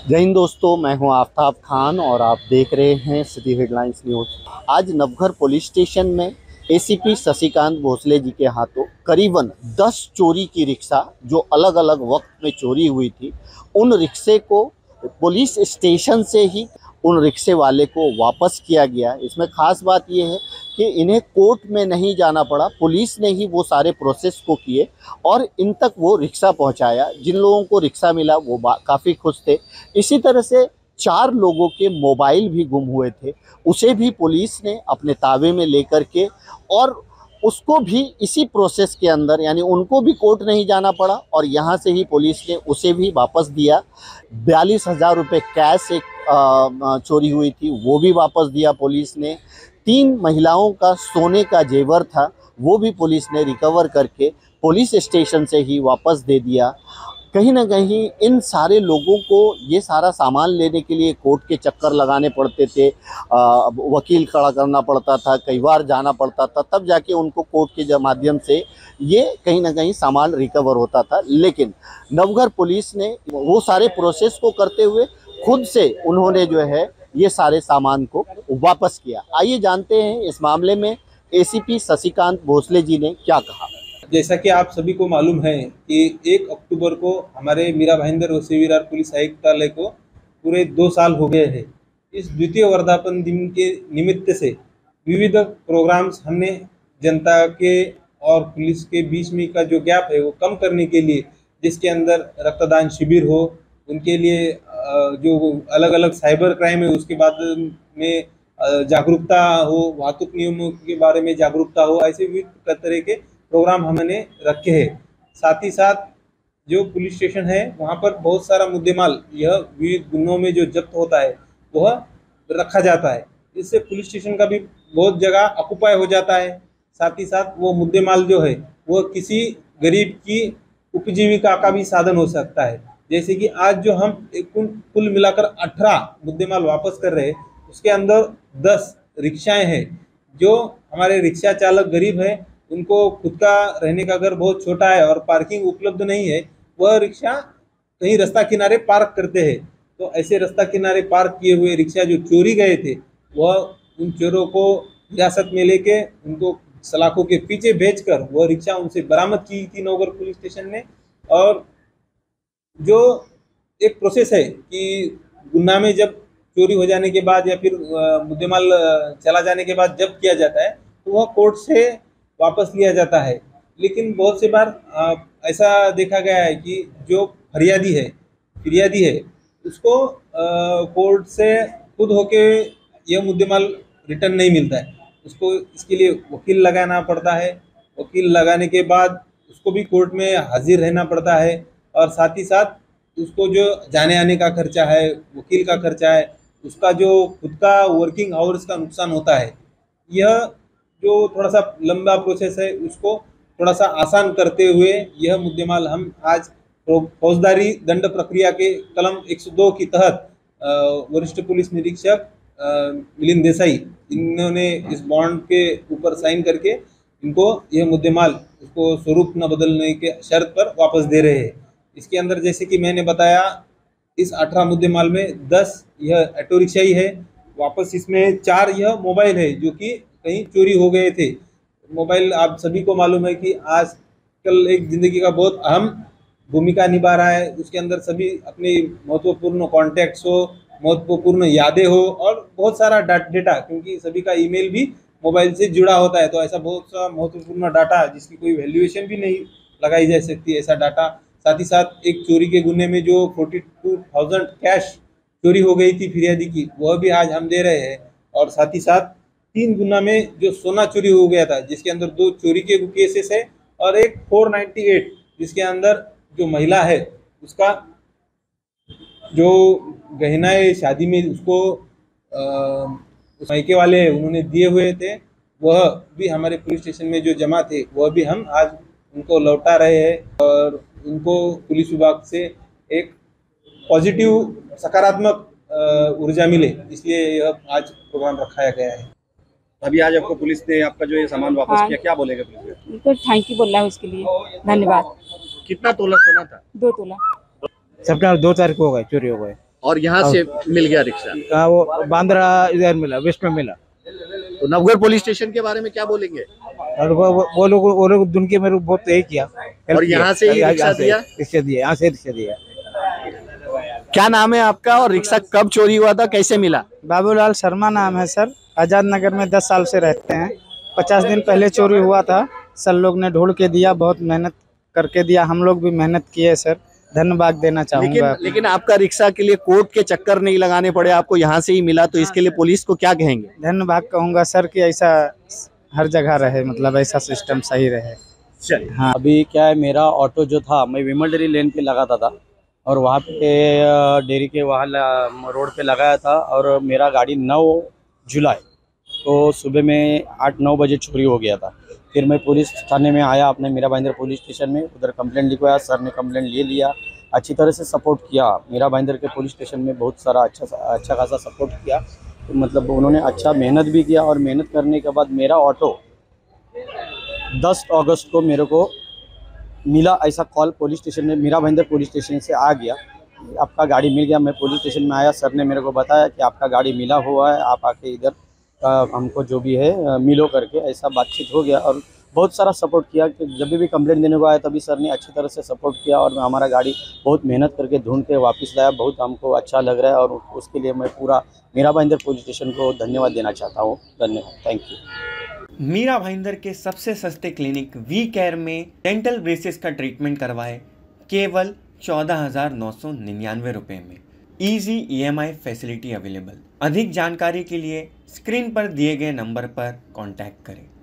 जय हिंद दोस्तों, मैं हूं आफ्ताब खान और आप देख रहे हैं सिटी हेडलाइंस न्यूज़। आज नवघर पुलिस स्टेशन में एसीपी शशिकांत भोसले जी के हाथों करीबन 10 चोरी की रिक्शा जो अलग अलग वक्त में चोरी हुई थी, उन रिक्शे को पुलिस स्टेशन से ही उन रिक्शे वाले को वापस किया गया। इसमें ख़ास बात यह है कि इन्हें कोर्ट में नहीं जाना पड़ा, पुलिस ने ही वो सारे प्रोसेस को किए और इन तक वो रिक्शा पहुंचाया। जिन लोगों को रिक्शा मिला वो काफ़ी खुश थे। इसी तरह से 4 लोगों के मोबाइल भी गुम हुए थे, उसे भी पुलिस ने अपने ताबे में लेकर के और उसको भी इसी प्रोसेस के अंदर, यानी उनको भी कोर्ट नहीं जाना पड़ा और यहाँ से ही पुलिस ने उसे भी वापस दिया। 42,000 रुपये कैश एक चोरी हुई थी, वो भी वापस दिया पुलिस ने। 3 महिलाओं का सोने का जेवर था, वो भी पुलिस ने रिकवर करके पुलिस स्टेशन से ही वापस दे दिया। कहीं ना कहीं इन सारे लोगों को ये सारा सामान लेने के लिए कोर्ट के चक्कर लगाने पड़ते थे, वकील खड़ा करना पड़ता था, कई बार जाना पड़ता था, तब जाके उनको कोर्ट के माध्यम से ये कहीं ना कहीं सामान रिकवर होता था। लेकिन नवघर पुलिस ने वो सारे प्रोसेस को करते हुए खुद से उन्होंने जो है ये सारे सामान को वापस किया। आइए जानते हैं इस मामले में एसीपी शशिकांत भोसले जी ने क्या कहा। जैसा कि आप सभी को मालूम है कि 1 अक्टूबर को हमारे मीरा भाईंदर वसीवीरार पुलिस आयुक्तालय को पूरे 2 साल हो गए हैं। इस द्वितीय वर्धापन दिन के निमित्त से विविध प्रोग्राम्स हमने जनता के और पुलिस के बीच में का जो गैप है वो कम करने के लिए, जिसके अंदर रक्तदान शिविर हो, उनके लिए जो अलग अलग साइबर क्राइम है उसके बाद में जागरूकता हो, वाहतुक नियमों के बारे में जागरूकता हो, ऐसे विविध तरह के प्रोग्राम हमने रखे हैं। साथ ही साथ जो पुलिस स्टेशन है वहाँ पर बहुत सारा मुद्देमाल यह विविध गुनों में जो जब्त होता है वह रखा जाता है। इससे पुलिस स्टेशन का भी बहुत जगह ऑक्युपाई हो जाता है। साथ ही साथ वो मुद्देमाल जो है वह किसी गरीब की उपजीविका का भी साधन हो सकता है। जैसे कि आज जो हम कुल मिलाकर 18 मुद्देमाल वापस कर रहे हैं, उसके अंदर 10 रिक्शाएँ हैं। जो हमारे रिक्शा चालक गरीब है, उनको खुद का रहने का घर बहुत छोटा है और पार्किंग उपलब्ध नहीं है, वह रिक्शा कहीं रास्ता किनारे पार्क करते हैं। तो ऐसे रास्ता किनारे पार्क किए हुए रिक्शा जो चोरी गए थे, वह उन चोरों को हिरासत में लेके उनको सलाखों के पीछे भेजकर वह रिक्शा उनसे बरामद की थी नवघर पुलिस स्टेशन ने। और जो एक प्रोसेस है कि गुन्ना में जब चोरी हो जाने के बाद या फिर मुद्देमाल चला जाने के बाद जब किया जाता है तो वह कोर्ट से वापस लिया जाता है। लेकिन बहुत से बार ऐसा देखा गया है कि जो फिरियादी है उसको कोर्ट से खुद होके यह मुद्देमाल रिटर्न नहीं मिलता है। उसको इसके लिए वकील लगाना पड़ता है। वकील लगाने के बाद उसको भी कोर्ट में हाजिर रहना पड़ता है और साथ ही साथ उसको जो जाने आने का खर्चा है, वकील का खर्चा है, उसका जो खुद का वर्किंग आवर्स का नुकसान होता है। यह जो थोड़ा सा लंबा प्रोसेस है उसको थोड़ा सा आसान करते हुए यह मुद्देमाल हम आज फौजदारी दंड प्रक्रिया के कलम 102 के तहत वरिष्ठ पुलिस निरीक्षक मिलिंद देसाई, इन्होंने इस बॉन्ड के ऊपर साइन करके इनको यह मुद्देमाल उसको स्वरूप न बदलने के शर्त पर वापस दे रहे हैं। इसके अंदर जैसे कि मैंने बताया, इस 18 मुद्देमाल में 10 यह ऑटो रिक्शा ही है वापस, इसमें 4 यह मोबाइल है जो कि कहीं चोरी हो गए थे। मोबाइल आप सभी को मालूम है कि आजकल एक ज़िंदगी का बहुत अहम भूमिका निभा रहा है। उसके अंदर सभी अपनी महत्वपूर्ण कॉन्टैक्ट्स हो, महत्वपूर्ण यादें हो और बहुत सारा डेटा, क्योंकि सभी का ईमेल भी मोबाइल से जुड़ा होता है, तो ऐसा बहुत सा महत्वपूर्ण डाटा जिसकी कोई वैल्यूएशन भी नहीं लगाई जा सकती, ऐसा डाटा। साथ ही साथ एक चोरी के गुन्हे में जो 42,000 कैश चोरी हो गई थी फिरियादी की, वह भी आज हम दे रहे हैं। और साथ ही साथ 3 गुना में जो सोना चोरी हो गया था, जिसके अंदर 2 चोरी के केसेस है और एक 498 जिसके अंदर जो महिला है उसका जो गहना है शादी में उसको उस मायके वाले उन्होंने दिए हुए थे, वह भी हमारे पुलिस स्टेशन में जो जमा थे वह भी हम आज उनको लौटा रहे हैं और उनको पुलिस विभाग से एक पॉजिटिव सकारात्मक ऊर्जा मिले, इसलिए यह आज प्रोग्राम रखाया गया है। अभी आज आपको पुलिस ने आपका जो ये सामान वापस किया, क्या बोलेगा पुलिस? उनको थैंक यू बोल रहा है उसके लिए, धन्यवाद। कितना तोला सोना था? 2 तोला। सितंबर 2 तारीख को हो गए, चोरी हो गए। और यहाँ से मिल गया रिक्शा। वो बांद्रा इधर मिला, वेस्ट में मिला। तो नवघर पुलिस स्टेशन के बारे में क्या बोलेंगे? और वो लोग दुन के मेरे को बहुत यही किया। और यहाँ से ही रिक्शा दिया? रिक्शा दिया, यहाँ से रिक्शा दिया। क्या नाम है आपका और रिक्शा कब चोरी हुआ था, कैसे मिला? बाबूलाल शर्मा नाम है सर। आजाद नगर में 10 साल से रहते हैं। 50 दिन पहले चोरी हुआ था। सर लोग ने ढूंढ के दिया, बहुत मेहनत करके दिया। हम लोग भी मेहनत किए सर, धन्यवाद देना चाहूंगा। लेकिन आपका रिक्शा के लिए कोर्ट के चक्कर नहीं लगाने पड़े, आपको यहाँ से ही मिला, तो इसके लिए पुलिस को क्या कहेंगे? धन्यवाद कहूंगा सर कि ऐसा हर जगह रहे, मतलब ऐसा सिस्टम सही रहे। चलिए। हाँ, अभी क्या है, मेरा ऑटो जो था, मैं विमल डेयरी लेन पे लगाता था और वहाँ पे डेयरी के वहाँ रोड पे लगाया था। और मेरा गाड़ी 9 जुलाई तो सुबह में 8-9 बजे चोरी हो गया था। फिर मैं पुलिस थाने में आया, अपने मीरा भाईंदर पुलिस स्टेशन में, उधर कंप्लेंट लिखवाया। सर ने कंप्लेंट ले लिया, अच्छी तरह से सपोर्ट किया। मीरा भाईंदर के पुलिस स्टेशन में बहुत सारा अच्छा खासा सपोर्ट किया। तो मतलब उन्होंने अच्छा मेहनत भी किया। और मेहनत करने के बाद मेरा ऑटो 10 अगस्त को मेरे को मिला। ऐसा कॉल पुलिस स्टेशन में, मीरा भाईंदर पुलिस स्टेशन से आ गया, आपका गाड़ी मिल गया। मैं पुलिस स्टेशन में आया, सर ने मेरे को बताया कि आपका गाड़ी मिला हुआ है, आप आके इधर हमको जो भी है मिलो करके। ऐसा बातचीत हो गया और बहुत सारा सपोर्ट किया कि जब भी कंप्लेंट देने को आया तभी सर ने अच्छी तरह से सपोर्ट किया। और हमारा गाड़ी बहुत मेहनत करके ढूंढ के वापस लाया। बहुत हमको अच्छा लग रहा है और उसके लिए मैं पूरा मीरा भाईंदर पुलिस स्टेशन को धन्यवाद देना चाहता हूँ। धन्यवाद, थैंक यू। मीरा भाईंदर के सबसे सस्ते क्लिनिक वी केयर में डेंटल ब्रेसेस का ट्रीटमेंट करवाए केवल 14,999 रुपये में। Easy EMI facility available. अधिक जानकारी के लिए स्क्रीन पर दिए गए नंबर पर कॉन्टैक्ट करें।